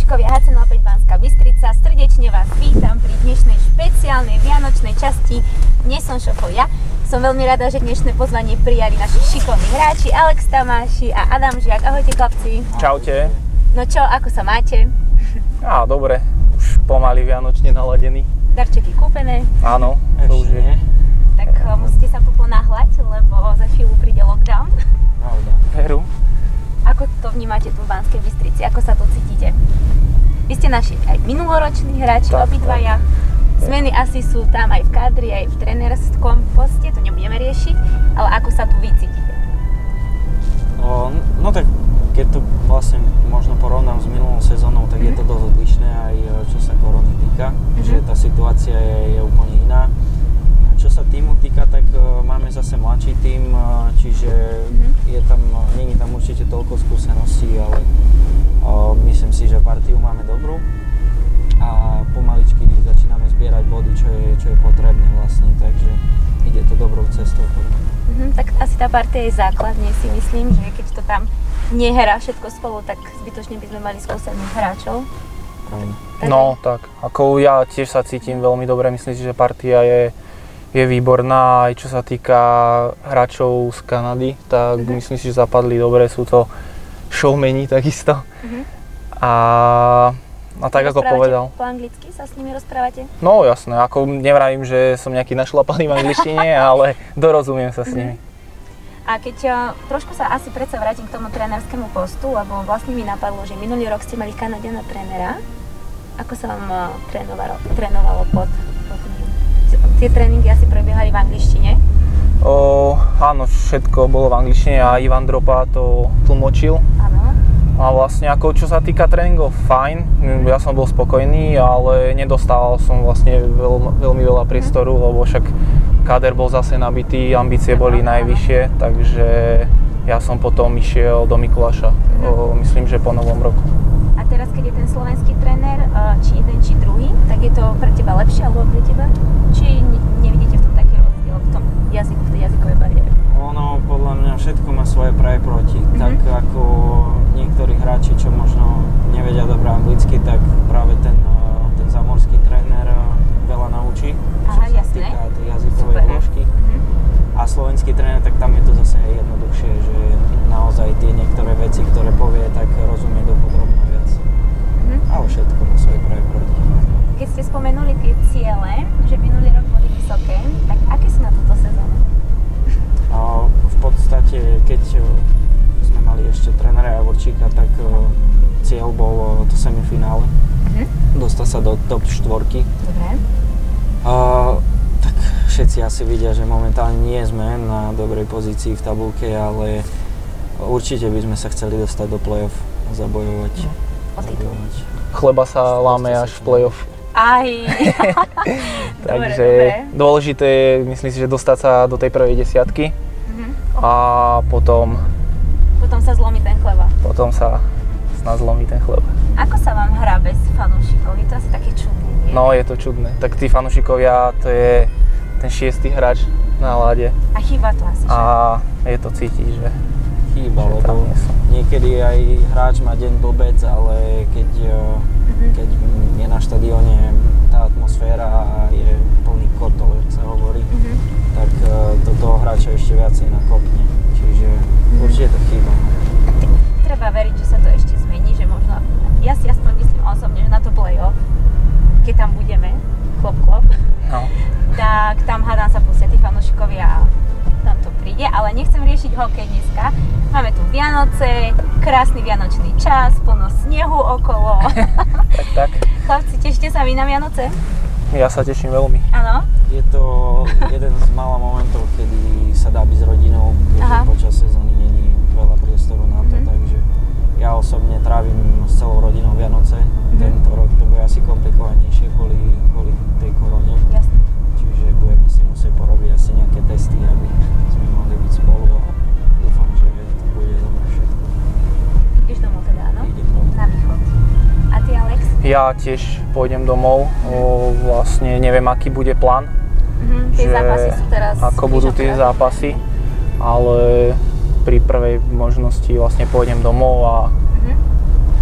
fanúšikovia HC 05 Banská Bystrica, srdečne vás vítam pri dnešnej špeciálnej vianočnej časti. Dnes som šofou ja. Som veľmi rada, že dnešné pozvanie prijali naši šikovní hráči Alex Tamáši a Adam Žiak. Ahojte chlapci. Čaute. No čo, ako sa máte? Dobre, už pomaly vianočne naladený. Darčeky kúpené? Áno, to už je. Tak musíte sa poponáhľať, lebo za chvíľu príde lockdown. Pravda. Veru. Ako to vnímate tu v Banskej Bystrici? Ako sa tu cítite? Vy ste naši aj minuloroční hráči, obidvaja. Zmeny asi sú tam aj v kádri, aj v trénerskom poste, to nebudeme riešiť, ale ako sa tu vy cítite? No tak keď to vlastne možno porovnám s minulou sezónou, tak je to dosť odlišné aj čo sa korony týka, že tá situácia je úplne iná. Čo sa týmu týka, tak máme zase mladší tím, čiže nie je tam určite toľko skúseností, ale myslím si, že partiu máme dobrú a pomaličky začíname zbierať body, čo je potrebné vlastne, takže ide to dobrou cestou. Tak asi tá partia je základne, si myslím, že keď to tam nehrá všetko spolu, tak zbytočne by sme mali skúsených hráčov. No tak, ako ja tiež sa cítim veľmi dobre, myslím si, že partia je výborná, aj čo sa týka hráčov z Kanady, tak myslím si, že zapadli dobre, sú to showmeni takisto. A tak ako povedal. Po anglicky sa s nimi rozprávate? No jasné, ako nevravím, že som nejaký našlapaný v angličtine, ale dorozumiem sa s nimi. A keď trošku sa asi predsa vrátim k tomu trénerskému postu, lebo vlastne mi napadlo, že minulý rok ste mali Kanaďana trénera. Ako sa vám trénovalo pod ním? Tie tréningy asi prebiehali v angličtine? Áno, všetko bolo v angličtine a Ivan Dropa to tlmočil. Áno. A vlastne ako čo sa týka tréningov, fajn, ja som bol spokojný, ale nedostával som vlastne veľmi veľa priestoru, lebo však káder bol zase nabitý, ambície boli najvyššie, takže ja som potom išiel do Mikuláša, myslím, že po novom roku. A teraz, keď je ten slovenský tréner, či jeden, či druhý, tak je to pre teba lepšie alebo pre teba? Či nevidíte v tom taký rozdiel v tom jazyku, v tej jazykovej bariére? Ono, podľa mňa všetko má svoje pre a proti. Tak ako niektorí hráči, čo možno nevedia dobre anglicky, tak práve ten zámorský tréner veľa naučí, čo sa týka tej jazykovej vložky. A slovenský tréner, tak tam je to zase jednoduchšie, že naozaj tie niektoré veci, ktoré povie, tak rozumie dopodrobne viac. Ale všetko má svoje pre a proti. Keď ste spomenuli tie ciele, že minulý rok boli vysoké, tak aké sú na túto sezónu? V podstate, keď sme mali ešte trénera Javorčíka, tak cieľ bol to semifinále. Dostať sa do top 4. Dobre. Tak všetci asi vidia, že momentálne nie sme na dobrej pozícii v tabuľke, ale určite by sme sa chceli dostať do play-off a zabojovať. Chleba sa láme až v play-off. Aj. Takže dôležité je, myslím si, že dostať sa do tej prvej desiatky a potom sa zlomí ten chleba. Potom sa snad zlomí ten chleba. Ako sa vám hrá bez fanúšikov? Je to asi také čudné, nie? No, je to čudné. Tak tí fanúšikovia, to je ten 6. hráč na ľade. A chýba to asi, že? A je to cítiť, že chýba, lebo niekedy aj hráč má deň blbec, ale keď je na štadióne tá atmosféra a je plný kotol, jak sa hovorí, tak to toho hráča ešte viacej nakopne. Čiže určite to chýba. Treba veriť, že sa to ešte zmení, že možno, ja si aspoň myslím osobne, že na to play-off, keď tam budeme, klop, tak tam hádam sa pustia tí fanúšikovia a tam to príde, ale nechcem riešiť hokej dneska. Máme tu Vianoce, krásny vianočný čas, plno snehu okolo. Tak. Chlapci, tešíte sa vy na Vianoce? Ja sa teším veľmi. Áno? Je to jeden z mála momentov, kedy sa dá byť s rodinou, keďže počas sezóny není veľa priestoru na to, takže ja osobne trávim s celou rodinou Vianoce. Tento rok to bude asi komplikovanejšie kvôli tej korone. Jasne. Čiže budeme si musieť porobiť asi nejaké testy, aby sme mohli byť spolu a dúfam, že to bude dobre všetko. Ideš domov teda, áno? Idem domov. Na východ. A ty, Alex? Ja tiež pôjdem domov, vlastne neviem, aký bude plán. Tie zápasy sú teraz... Ako budú tie zápasy, ale pri prvej možnosti vlastne pôjdem domov a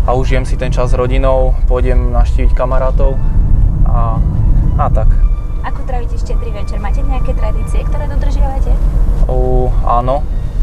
a užijem si ten čas s rodinou, pôjdem navštíviť kamarátov a tak. Ako trávite štedrý večer? Máte nejaké tradície, ktoré dodržiavate? Áno.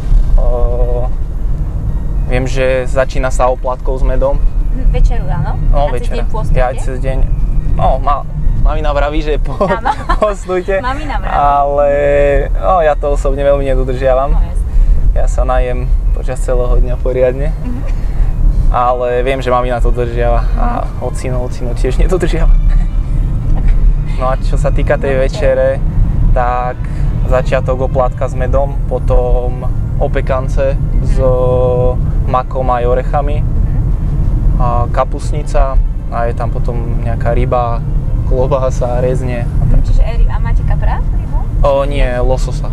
Viem, že začína sa oplátkou s medom. Večeru, áno? No, a večera. Cez deň pôstujete? Ja cez deň, mamina vraví, že postujte, Mamina vraví. ale ja to osobne veľmi nedodržiavam. No, jasne. Ja sa najem počas celého dňa poriadne, ale viem, že mamina to dodržiava a ocino tiež nedodržiava. No a čo sa týka tej večere, tak začiatok oplátka s medom, potom opekance s makom aj orechami a kapustnica a je tam potom nejaká ryba, klobása, rezne. Čiže a máte kapra? Rybu? Nie, lososa.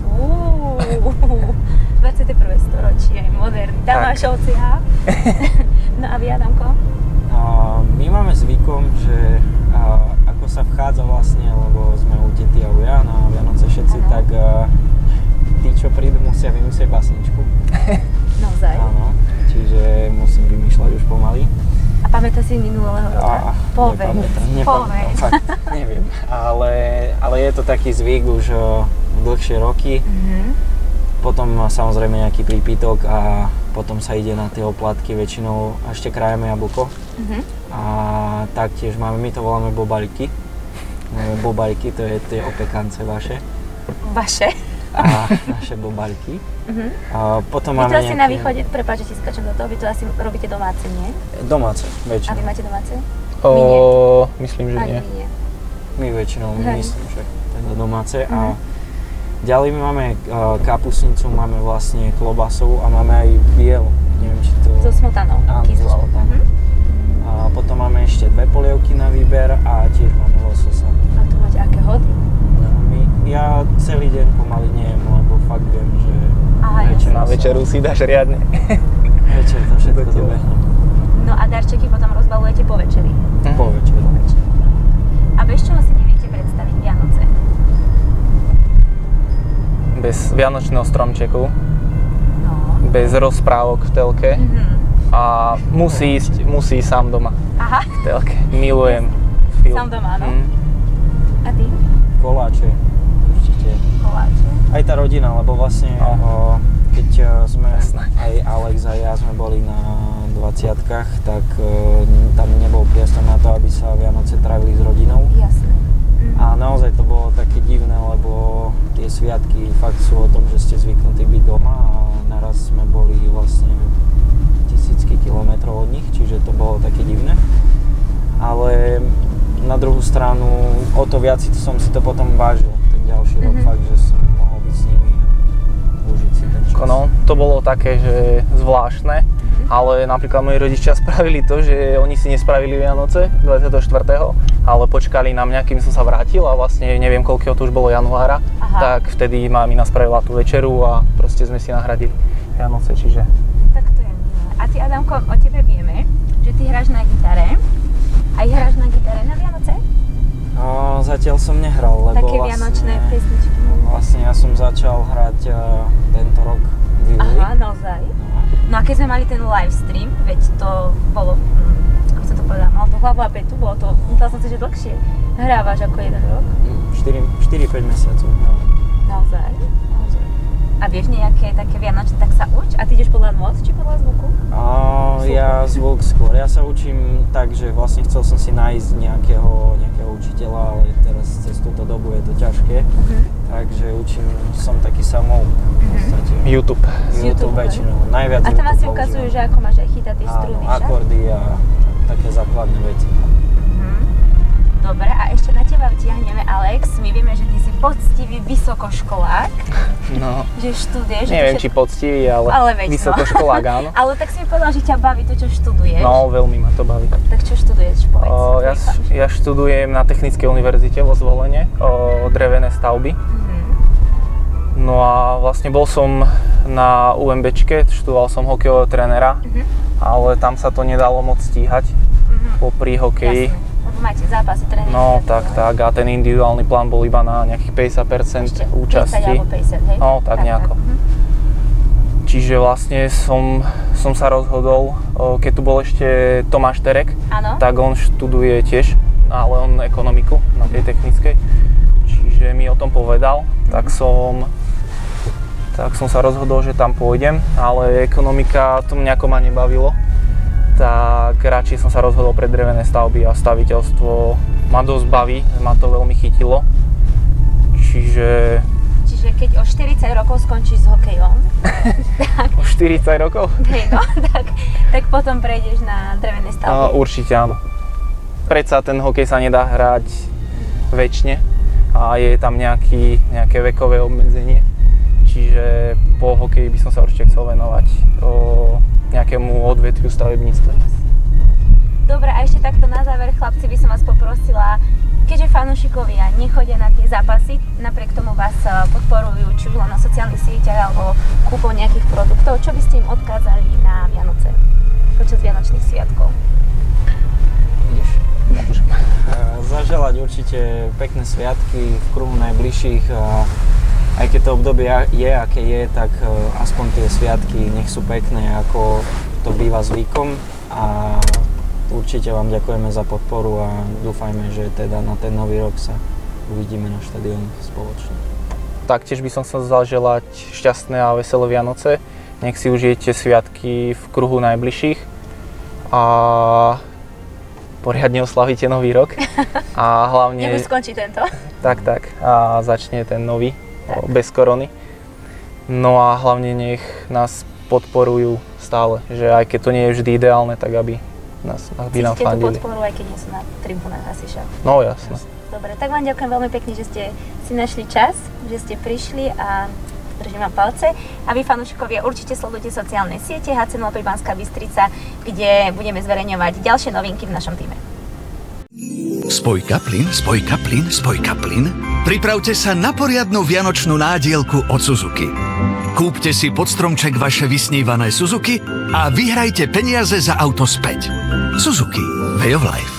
21. storočie, moderný. Tam máš ovcia. No a vy, Adamko? My máme zvykom, že ako sa vchádza vlastne, lebo sme u tety a u ja na Vianoce všetci, tak tí, čo prídu, musia vymyslieť básničku. Naozaj? Áno, čiže musím vymýšľať už pomaly. A pamätáš si minulého roka? Nepamätám, fakt, neviem. Ale je to taký zvyk už dlhšie roky. Potom samozrejme nejaký prípitok a potom sa ide na tie oplatky, väčšinou ešte krajeme jablko. A taktiež máme, my to voláme bobaliky. Bobaliky, to je tie opekance vaše. Vaše? A naše bobaliky. A potom vy to máme asi na východe, prepáč, že ti skáčem do toho, vy to asi robíte domáce, nie? Domáce, väčšinou. A vy máte domáce? Myslím, že nie. My väčšinou, myslím, že teda domáce. A ďalej my máme kapustnicu, máme vlastne klobasovú a máme aj bielu. Neviem, či to... So smotanou, kyslou. A potom máme ešte 2 polievky na výber a tiež máme lososa. A tu máte aké hody? Ja celý deň pomaly nejem, lebo fakt viem, že na večeru si dáš riadne. Večer to všetko dobehne. No a darčeky potom rozbalujete po večeri? Po večeri. A bez čoho si neviete predstaviť Vianoce? Bez vianočného stromčeku, No. bez rozprávok v telke a musí ísť sám doma v telke. Milujem film. Sám doma, no? A ty? Koláče, určite. Koláče? Aj tá rodina, lebo vlastne keď sme, aj Alex a ja sme boli na 20-kách, tak tam nebol priestor na to, aby sa Vianoce trávili s rodinou. Jasné. A naozaj to bolo také divné, lebo tie sviatky fakt sú o tom, že ste zvyknutí byť doma a naraz sme boli vlastne tisícky kilometrov od nich, čiže to bolo také divné. Ale na druhú stranu o to viac som si to potom vážil, ten ďalší rok fakt, že som mohol byť s nimi a užiť si ten čas. No, to bolo také, že zvláštne, ale napríklad moji rodičia spravili to, že oni si nespravili Vianoce 24., ale počkali na mňa, kým som sa vrátil a vlastne neviem, koľkého to už bolo januára, tak vtedy mamina spravila tú večeru a proste sme si nahradili Vianoce, čiže... Tak to je milé. A ty, Adamko, o tebe vieme, že ty hráš na gitare. Aj hráš na gitare na Vianoce? Zatiaľ som nehral, lebo také vianočné pesničky. Vlastne ja som začal hrať tento rok v júli. Aha, naozaj? No a keď sme mali ten live stream, veď to bolo, ako som to povedala, malo to hlavu a petu, bolo to, myslela som si, že dlhšie. Hrávaš ako 1 rok? 4-5 mesiacov. Naozaj? A vieš nejaké také vianočné, tak sa uč? A ty ideš podľa nôt, či podľa zvuku? Ja zvuk skôr. Ja sa učím tak, že vlastne chcel som si nájsť nejakého učiteľa, ale teraz cez túto dobu je to ťažké. Takže učím som taký samouk v podstate. YouTube väčšinou. Najviac a tam asi ukazujú, že ako máš aj chytať tie struny, však? Akordy a také základné veci. Dobre, a ešte na teba vtiahneme, Alex. My vieme, že ty si poctivý vysokoškolák. No, že študuješ. neviem, či poctivý, ale vysokoškolák, áno. Ale tak si mi povedal, že ťa baví to, čo študuješ. No, veľmi ma to baví. Tak čo študuješ, povedz? Ja študujem na Technickej univerzite vo Zvolene, drevené stavby. No a vlastne bol som na UMBčke, študoval som hokejového trénera, ale tam sa to nedalo moc stíhať popri hokeji. Jasne. Máte zápasy, tréningy. No tak a ten individuálny plán bol iba na nejakých 50% účasti. 50 alebo 50, hej? No tak nejako. Čiže vlastne som sa rozhodol, keď tu bol ešte Tomáš Terek, tak on študuje tiež, ale on ekonomiku na tej technickej. Čiže mi o tom povedal, tak som sa rozhodol, že tam pôjdem, ale ekonomika to nejako ma nebavilo. Tak radšej som sa rozhodol pre drevené stavby a staviteľstvo ma dosť baví, ma to veľmi chytilo. Čiže keď o 40 rokov skončíš s hokejom, tak... O 40 rokov? Hej, no, tak potom prejdeš na drevené stavby. Určite áno. Predsa ten hokej sa nedá hrať večne a je tam nejaké vekové obmedzenie. Čiže po hokeji by som sa určite chcel venovať nejakému odvetviu stavebníctva. Dobre, a ešte takto na záver, chlapci, by som vás poprosila, keďže fanúšikovia nechodia na tie zápasy, napriek tomu vás podporujú, či už len na sociálnych sieťach alebo kúpou nejakých produktov, čo by ste im odkázali na Vianoce, počas Vianočných sviatkov? Zaželať určite pekné sviatky v kruhu najbližších. Aj keď to obdobie je, aké je, tak aspoň tie sviatky nech sú pekné, ako to býva zvykom. A určite vám ďakujeme za podporu a dúfajme, že teda na ten nový rok sa uvidíme na štadióne spoločne. Taktiež by som chcel zaželať šťastné a veselé Vianoce. Nech si užijete sviatky v kruhu najbližších a poriadne oslavíte nový rok. A hlavne... Nech už skončí tento. Tak. A začne ten nový, bez korony. No a hlavne nech nás podporujú stále, že aj keď to nie je vždy ideálne, tak aby nám fandili. Cítite tú podporu, aj keď nie sú na tribúnach asi však. No jasné. Dobre, tak vám ďakujem veľmi pekne, že ste si našli čas, že ste prišli a držím vám palce. A vy, fanúšikovia, určite sledujte sociálne siete HC05 Banská Bystrica, kde budeme zverejňovať ďalšie novinky v našom týme. Spojka plyn. Pripravte sa na poriadnu vianočnú nádielku od Suzuki. Kúpte si pod stromček vaše vysnívané Suzuki a vyhrajte peniaze za auto späť. Suzuki. Way of life.